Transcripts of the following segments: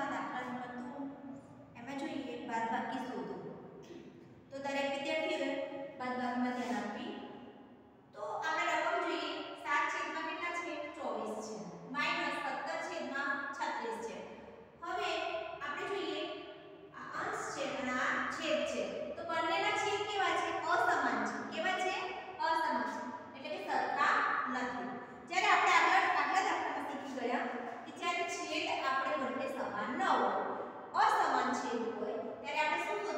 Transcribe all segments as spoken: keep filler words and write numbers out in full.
નંબરમાં દાખલા number two એમાં જોઈએ બાદબાકી શોધો. તો દરેક વિદ્યાર્થીએ બાદબાકીમાં ધ્યાન આપવી. તો આપણે રકમ જોઈએ સાત છેદમાં કેટલા છે ચોવીસ છે માઈનસ સત્તર છેદમાં છત્રીસ છે. હવે આપણે જોઈએ આ અંશ છે અને આ છેદ છે. તો બંનેના છેદ કેવા છે અસમાન છે. કેવા છે અસમાન છે એટલે કે સરખા નથી. જ્યારે આપણે આગળ આગલા દાખલામાં શીખી ગયા કે જ્યારે છેદ આપણે બંને સમાન ન હોય અસમાન છેદ હોય ત્યારે આપણે શું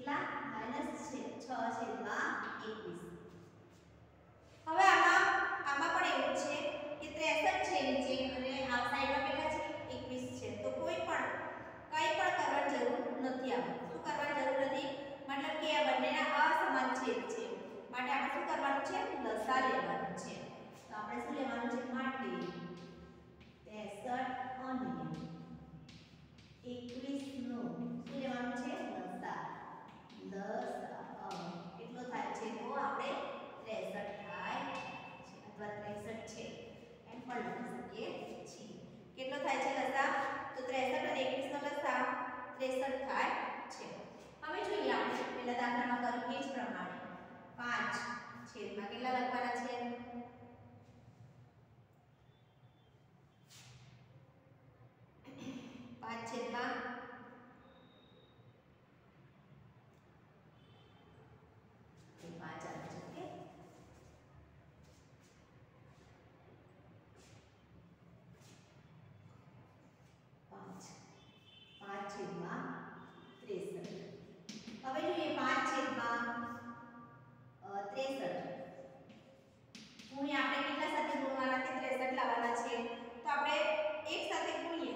કેટલા માઈનસ છ છેદમાં એકવીસ. હવે આમાં આમાં પણ એવું છે કે ત્રેસઠ છે નીચે અને આ સાઈડમાં કેટલા છે એકવીસ છે. તો કોઈ પણ કંઈ પણ કરવાની જરૂર નથી. આપણે શું કરવાની જરૂર નથી, મતલબ કે આ બંનેના અસમાન છેદ છે માટે આપણે શું કરવાનું છે, લસા લેવાનું છે. તો આપણે શું લેવાનું છે, માટે ત્રેસઠ અને એકવીસ નો શું લેવાનું છે, લસા. લસા કેટલો થાય છે, તો આપણે ત્રેસઠ થાય છે અથવા ત્રેસઠ છે એમ પણ લખી શકીએ છીએ. કેટલો થાય છે લસા, તો ત્રેસઠ અને એકવીસ નો લસા ત્રેસઠ થાય છે. હવે જોઈએ આપણે પહેલા દાખલામાં કર્યું એ જ પ્રમાણે પાંચ છેદમાં કેટલા લખવાના છે, પાંચ છેદમાં પાંચ આવે છે. ઓકે, પાંચ પાંચ છેદમાં ત્રેસઠ. હવે જોઈએ પાંચ છેદમાં ત્રેસઠ ગુણ્યા આપણે કેટલા સાથે ગુણવાના છે, ત્રેસઠ લાવવાના છે. તો આપણે એક સાથે ગુણીએ.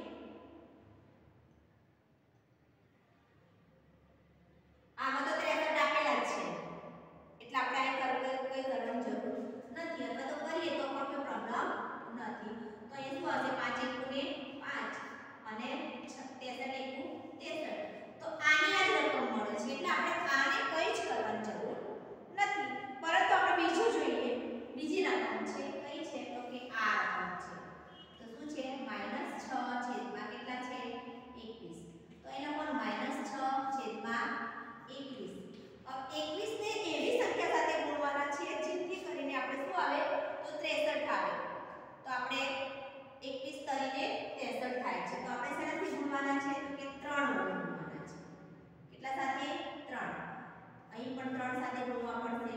આમાં તો ત્રેસઠ આપેલા જ છે એટલે આપણે આ કરવું કઈ કરવાની જરૂર નથી, અથવા તો કરીએ તો પણ કોઈ પ્રોબ્લેમ નથી. તો એ શું હશે, પાંચ એકુ ને પાંચ અને ત્રેસઠ એકુ ત્રેસઠ. તો આની આ જ રકમ મળે છે એટલે આપણે આને કઈ જ કરવાની જરૂર નથી. પરંતુ આપણે બીજું જોઈએ, બીજી રકમ છે કઈ છે, તો કે આ રકમ છે. તો શું છે, માઈનસ છ છેદમાં કેટલા છે, એકવીસ. તો એ લખવાનું માઈનસ છ છેદમાં એકવીસ. अब એકવીસ ને એવી સંખ્યા સાથે ગુણવાના છે જેથી કરીને આપણે શું આવે, તો ત્રેસઠ આવે. તો આપણે એકવીસ તરીને ત્રેસઠ થાય છે. તો આપણે શેનાથી ગુણવાના છે, તો કે ત્રણ વડે ગુણવાના છે. કેટલા સાથે, ત્રણ. અહીં પણ ત્રણ સાથે ગુણવા પડશે,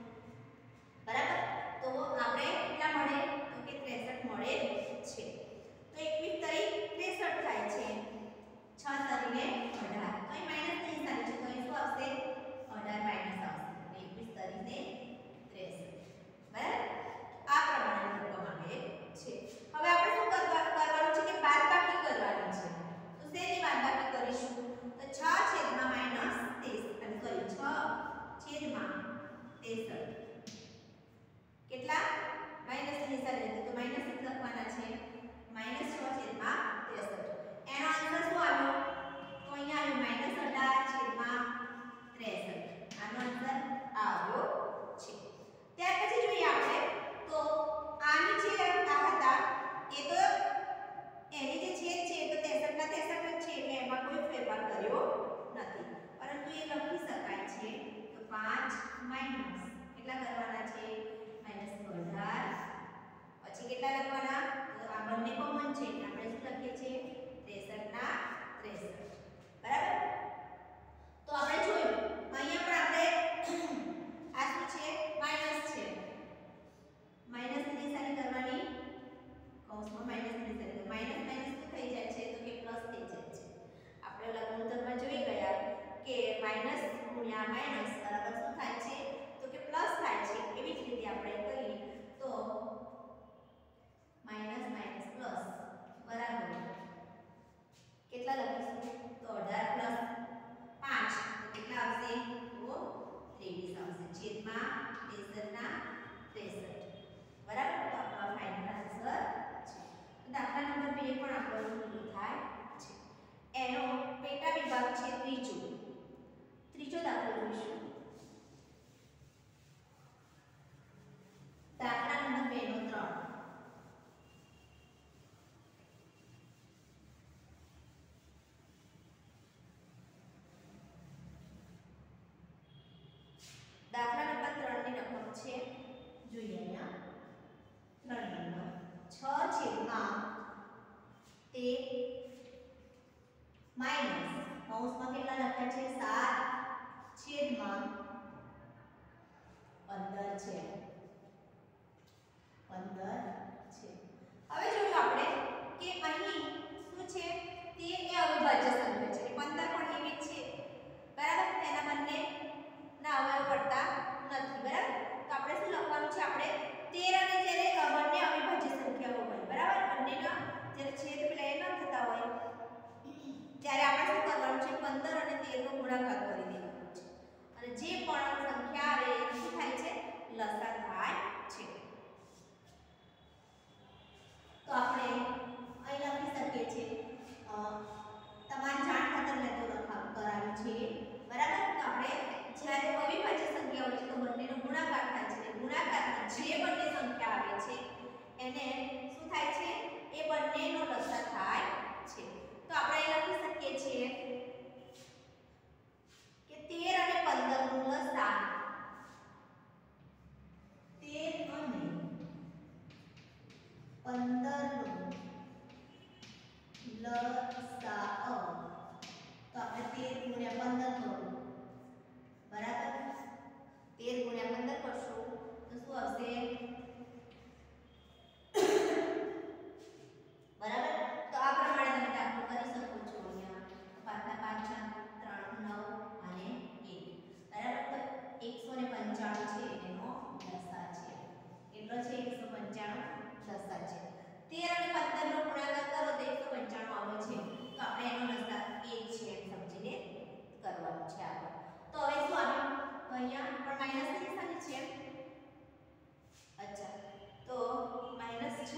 બરાબર. તો આપણે કેટલા મળે, તો કે ત્રેસઠ મળે છે. તો એકવીસ તરી ત્રેસઠ થાય છે, છ તરીને અઢાર. તો અહીં માઈનસ ની નિશાની છે તો અહીં શું આવશે, અઢાર માઈનસ આવશે. એકવીસ તરીને ત્રેસઠ, બરાબર. આ પ્રમાણે રકમ આવે છે. હવે આપણે શું કરવાનું છે કે બાદબાકી કરવાની છે. તો શેની બાદબાકી કરીશું, તો છ છેદમાં માઈનસ ત્રેસઠ અને સોરી છ છેદમાં ત્રેસઠ કેટલા માઈનસ ની નિશાની તો માઈનસ લખવાના છે, માઈનસ છ છેદમાં ત્રેસઠ. એનો આન્સર શું આવ્યો, તો અહીંયા આવ્યો માઈનસ અઢાર છેદમાં ત્રેસઠ. આનો આન્સર આવ્યો છે. ત્યાર પછી જોઈએ આપણે તો આની જે આ હતા એ તો એની જે છેદ છે તો ત્રેસઠ ના ત્રેસઠ જ છે એટલે એમાં કોઈ ફેરફાર કર્યો નથી. પરંતુ એ લખી શકાય છે તો પાંચ માઈનસ કેટલા કરવાના છે, માઈનસ અઢાર. પછી કેટલા લખવાના, તો આ બંને કોમન છે એટલે આપણે શું લખીએ છીએ, ત્રેસઠ ના ત્રેસઠ, બરાબર. તો આપણે જોયું અહીંયા પણ આપણે આ શું છે, માઈનસ છે. માઈનસ ની નિશાની કરવાની, કૌંસમાં માઈનસ ની નિશાની. તો માઈનસ માઈનસ શું થઈ જાય છે, તો કે પ્લસ થઈ જાય છે. આપણે ઓલા ગુણોત્તરમાં જોઈ ગયા કે માઈનસ ગુણ્યા માઈનસ બરાબર શું થાય છે, તો કે પ્લસ થાય છે. એવી જ રીતે આપણે કરીએ તો માઈનસ માઈનસ પ્લસ બરાબર કેટલા લખીશું, તો અઢાર પ્લસ પાંચ તો કેટલા આવશે, તો ત્રેવીસ આવશે છેદમાં ત્રેસઠ ના ત્રેસઠ, બરાબર. તો આપણો ફાઇનલ આન્સર છે. દાખલા નંબર બે પણ આપણો પૂરો થાય છે. એનો પેટા વિભાગ છે ત્રીજો. ત્રીજો દાખલો જોઈશું. દાખલા નંબર બે નો ત્રણ. દાખલા નંબર ત્રણ ની રકમ છે, જોઈએ અહીંયા ત્રણ નંબર છ છેદમાં તેર માઈનસ કૌંસમાં કેટલા લખ્યા છે, સાત છેદમાં પંદર છે, પંદર છે. હવે જોયું આપણે કે અહીં શું છે, તેર એ અવિભાજ્ય સંખ્યા છે, પંદર પણ એવી જ છે, બરાબર. એના બંને તો આપણે તેર ગુણ્યા પંદર કરું, બરાબર? તેર ગુણ્યા પંદર કરશું તો શું આવશે? બરાબર? તો આ પ્રમાણે તમે દાખલો કરી શકો છો. અહીંયા પાંચના પાંચ ત્રણ નવ અને એક, બરાબર? તો એકસો પંચાણું છે એનો લસા છે. કેટલો છે? એકસો પંચાણું લસા છે. તેર અને પંદર નો ગુણાકાર કરો તો એકસો પંચાણું આવે છે. તો આપણે એનો લસા એક છે એમ સમજીને કરવાનું છે આગળ. તો હવે શું આવ્યું? તો અહીંયા પણ માઈનસ ની નિશાની છે. અચ્છા, તો માઈનસ છ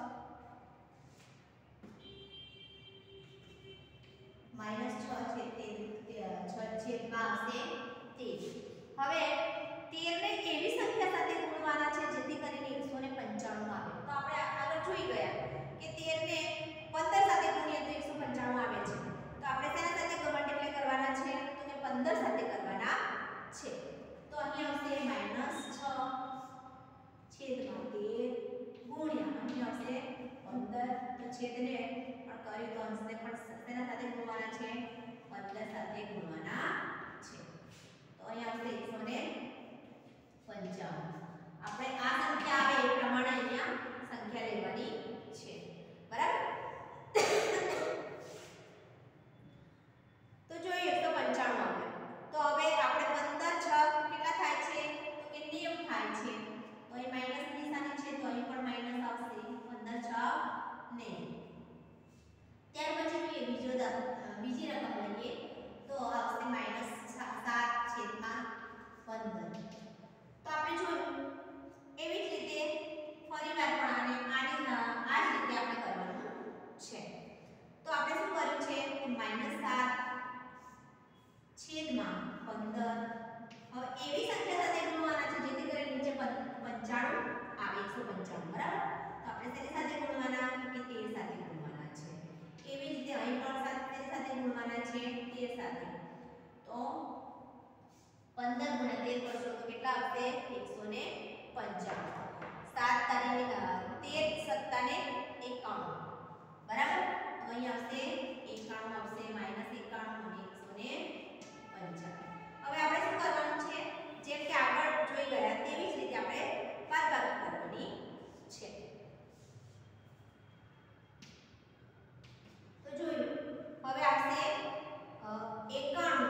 માઈનસ છ છે તે છ છેદમાં આવશે તેર. હવે તેર ને એવી સંખ્યા સાથે ગુણવાના છે જેથી કરીને એકસો પંચાણું આવે. તો આપણે આગળ જોઈ ગયા કે તેર ને પંદર સાથે ગુણીએ તો એકસો પંચાણું આવે છે. તો આપણે તેના સાથે મલ્ટીપ્લાય કરવાના છે તો કે પંદર સાથે કરવાના છે. તો અહીં આવશે માઈનસ છ છેદમાં તેર ગુણ્યા અહીં આવશે પંદર. તો છેદને પણ કર્યું તો અંશને પણ તેના સાથે ગુણવાના છે, પંદર સાથે ગુણવાના છે. તો અહીં આવશે એકસો પંચાણું. આપણે આ સંખ્યા આવે એ પ્રમાણે અહીંયા સંખ્યા લેવાની છે, બરાબર? તો જોઈએ એકસો પંચાણું આવે. તો હવે આપણે પંદર છ કેટલા થાય છે? તો કે નેવું થાય છે. તો અહીં માઈનસ નિશાની છે તો અહીં પણ માઈનસ આવશે. પંદર છ નેવું. ત્યાર પછી જોઈએ બીજો બીજી રકમ લઈએ તો આવશે માઈનસ સાત છેદમાં પંદર. તો આપણે જોયું એવી જ રીતે ફરીવાર પણ આને આની આ જ રીતે આપણે કરવાનું છે. તો આપણે શું કર્યું છે? માઈનસ સાત છેદમાં પંદર. હવે એવી સંખ્યા સાથે ગુણવાના છે જેથી કરીને નીચે પંચાણું આવે, એકસો પંચાણું, બરાબર? તો આપણે તેની સાથે ગુણવાના કે તેર સાથે ગુણવાના છે. એવી રીતે અહીં પણ તેની સાથે ગુણવાના છે તેર સાથે. તો પંદર ગુણ્યા તેર કરશો તો કેટલા આવશે? એકસો પંચાણું. સાત તારીખ તેર સત્તા ને એકાણું, બરાબર? તો અહીં આવશે એકાણું આવશે, માઈનસ એકાણું અને એકસો પંચાણું. હવે આપણે શું કરવાનું છે? જેમ કે આગળ જોઈ ગયા તેવી જ રીતે આપણે બાદબાકી કરવાની છે. તો જોયું હવે આવશે એકાણું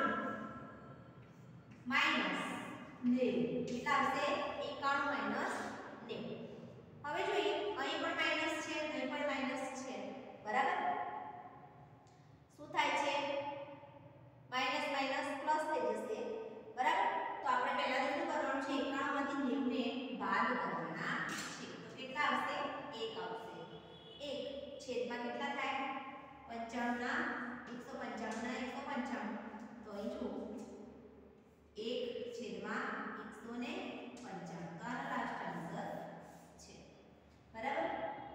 માઈનસ નેવું. કેટલા આવશે? એકાણું માઈનસ નેવું. હવે જોઈએ અહીં પણ માઈનસ છે, અહીં પણ માઈનસ છે, બરાબર? શું થાય છે? માઈનસ માઈનસ પ્લસ થઈ જશે, બરાબર? તો આપણે પહેલા તો શું કરવાનું છે? એકાણું માંથી નેવું ને બાદ કરવાના છે. તો કેટલા આવશે? એક આવશે. એક છેદમાં કેટલા થાય? પંચાણું ના એકસો પંચાણું ના એકસો પંચાણું. તો અહીં જો એક છેદમાં એકસો પંચાણું. તો આનો લાસ્ટ આન્સર છે, બરાબર?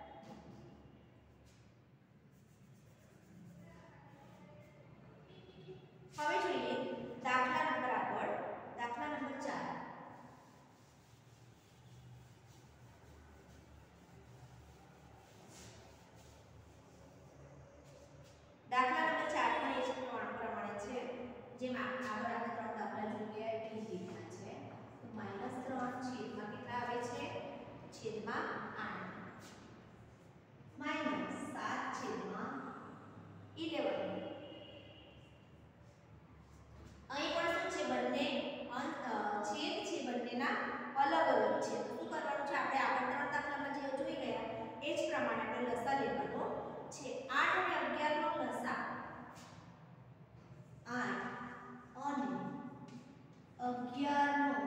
હવે જોઈએ દાખલા નંબર આગળ, દાખલા નંબર ચાર. દાખલા નંબર ચાર પણ એ જ પ્રમાણે છે જેમ આગળ આપણે ત્રણ દાખલા જોઈ ગયા એટલી જ રીતના છે. તો માઈનસ ત્રણ છેદમાં કેટલા આવે છે? છેદમાં આઠ. માઈનસ સાત છેદમાં અગિયાર. અહીં પણ શું છે? બંને છેદ છે, બંનેના અલગ અલગ છે. તો શું કરવાનું છે? આપણે આગળ ત્રણ દાખલામાં જે જોઈ ગયા એ જ પ્રમાણે આપણે લસા લેવાનો છે. આઠ અને અગિયાર નો લસા, આઠ અને અગિયાર નો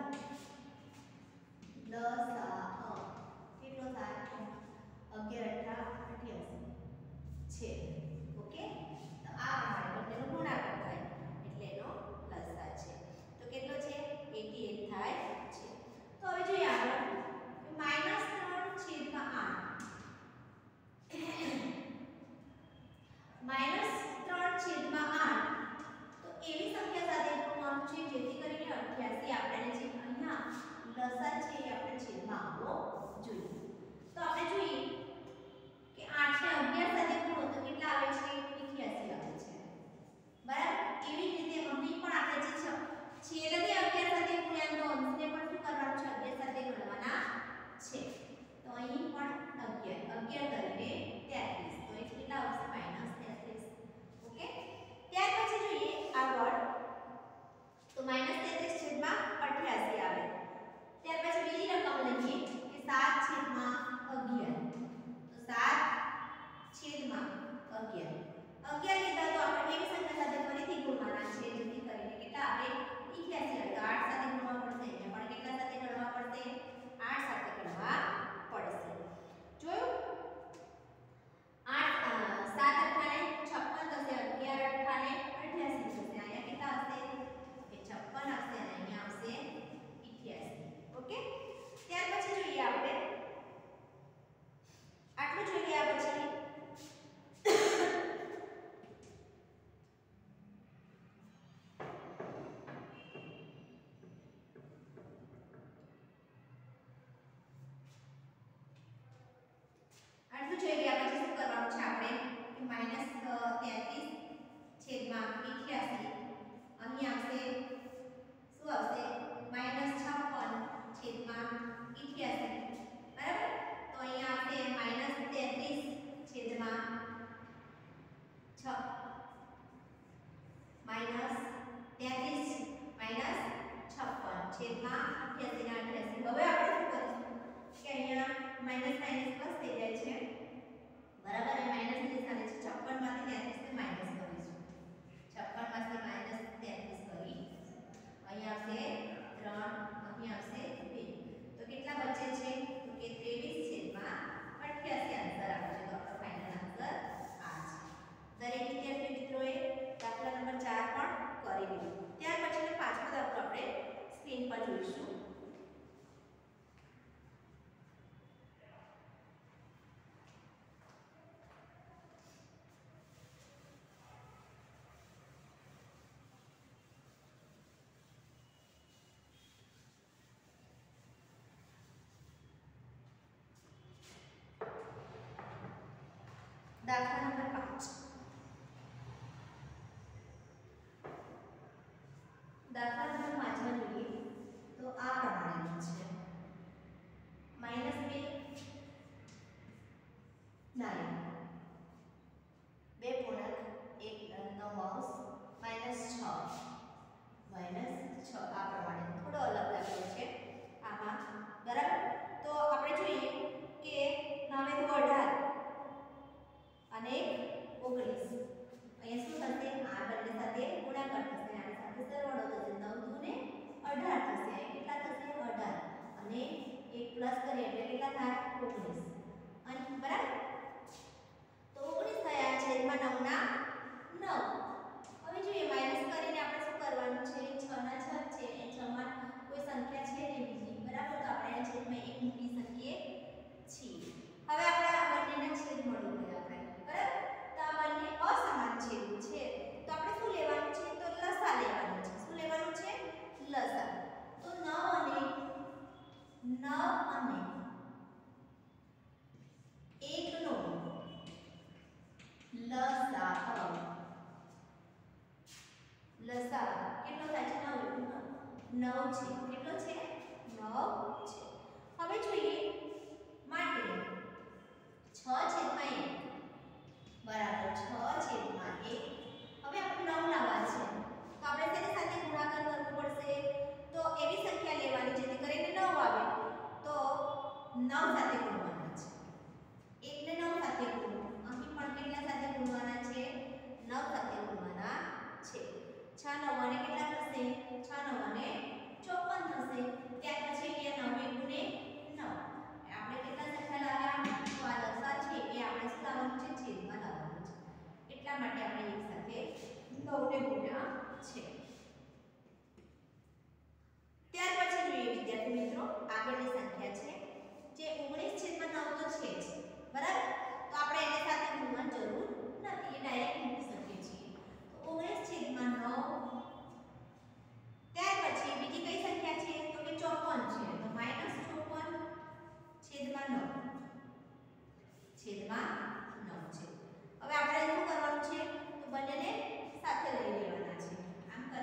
લસા કેટલો થાય? અગિયાર અઠા અઠ્યાસી છે. ઓકે, તો આ પ્રમાણે બંનેનો ગુણાકાર થાય એટલે એનો લસા છે. તો કેટલો છે? અઠ્યાસી થાય છે. તો હવે જોઈએ આગળ માઈનસ ત્રણ છેદમાં આઠ. માઈનસ ત્રણ છેદમાં આઠ. તો એવી સંખ્યા સાથે ગુણવાનું છે જેથી કરીને અઠ્યાસી આપણે જોઈ ગયા પછી શું કરવાનું છે આપણે કે માઈનસ તેત્રીસ છેદમાં અઠ્યાસી અહીં આવશે શું આવશે માઈનસ છપ્પન છેદમાં અઠ્યાસી બરાબર તો અહીંયા આવશે માઈનસ તેત્રીસ છેદમાં છ માઈનસ તેત્રીસ માઈનસ છપ્પન છેદમાં અઠ્યાસી ના અઠ્યાસી હવે આપણે શું કરીશું કે અહીંયા માઈનસ માઈનસ પ્લસ થઈ જાય છે બરાબર અને માઈનસ ની નિશાની છે છપ્પન માંથી તેત્રીસ ને માઈનસ કરીશું છપ્પન માંથી માઈનસ તેત્રીસ કરી અહીંયા આવશે ત્રણ અહીં આવશે બે તો કેટલા બચે છે તો કે ત્રેવીસ છેદમાં અઠ્યાસી આન્સર આવે છે તો આપણો ફાઇનલ આન્સર આ છે દરેક વિદ્યાર્થી મિત્રોએ દાખલા નંબર ચાર પણ કરી લીધું ત્યાર પછીનો પાંચમો દાખલો આપણે સ્ક્રીન પર જોઈશું દાખલા નંબર પાંચ દાખલા નંબર પાંચ માં જોઈએ તો આ પ્રમાણેનું છે માઈનસ બે નાઇન બે પૂર્ણાંક એક નો માઉસ માઈનસ છ માઈનસ છ આ પ્રમાણે થોડો અલગ લાગ્યો છે આમાં બરાબર તો આપણે જોઈએ કે નવે તો અઢાર અને ઓગણીસ અહીંયા શું થશે આ બંને સાથે ગુણાકાર થશે આની સાથે સરવાળો થશે નવ દુ ને અઢાર થશે અહીંયા કેટલા થશે અઢાર અને એક પ્લસ કરીએ એટલે કેટલા થાય ઓગણીસ અને બરાબર તો ઓગણીસ થયા છેદમાં નવ ના નવ હવે જોઈએ માઈનસ કરીને આપણે શું કરવાનું છે છ ના છ છે એ છ માં કોઈ સંખ્યા છે ને બીજી બરાબર તો આપણે આ છેદમાં એક મૂકી શકીએ છીએ હવે આપણે આ બંનેના છેદ મળી ગયા આપણે બરાબર તો આ બંને અસમાન છેદ છે તો આપણે શું લેવાનું છે તો લસા લેવાનું છે શું લેવાનું છે લસા તો નવ અને નવ અને એક નો લસા લસા કેટલો થાય છે નવ નવ છે કેટલો છે નવ છે હવે જોઈએ માટે છ છેદમાં એક બરાબર છ છેદમાં એક હવે આપણે નવ લાવવા છે તો આપણે તેની સાથે ગુણાકાર કરવો પડશે તો એવી સંખ્યા લેવાની જેથી કરીને નવ આવે તો નવ સાથે ગુણવાના છે એક ને નવ સાથે ગુણો અહીં પણ કેટલા સાથે ગુણવાના છે નવ સાથે ગુણવાના છે છ નવ અને કેટલા થશે છ નવ અને ચોપન થશે ત્યાર પછી અહીંયા નવ ગુણે નવ આપણે કેટલા સંખ્યા લાવ્યા તો આ લસા છે એ આપણે શું લાવવાનું છે છેદમાં લાવવાનું છે એટલા માટે આપણે એક સાથે નવ ને ગુણ્યા છે ત્યાર પછી જોઈએ વિદ્યાર્થી મિત્રો આગળની સંખ્યા છે જે ઓગણીસ છેદમાં નવ તો છે જ બરાબર તો આપણે એને સાથે ગુણવાની જરૂર નથી એ ડાયરેક્ટ મૂકી શકીએ છીએ તો ઓગણીસ છેદમાં નવ ત્યાર પછી બીજી કઈ સંખ્યા છે તો કે ચોપન છે તો માઈનસ ચોપન છેદમાં નવ છેદમાં નવ છે હવે આપણે શું કરવાનું છે તો બંનેને સાથે લઈ લેવાના છે આમ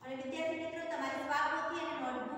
હવે વિદ્યાર્થી મિત્રો તમારે સ્વાપોથી અને નોટબુક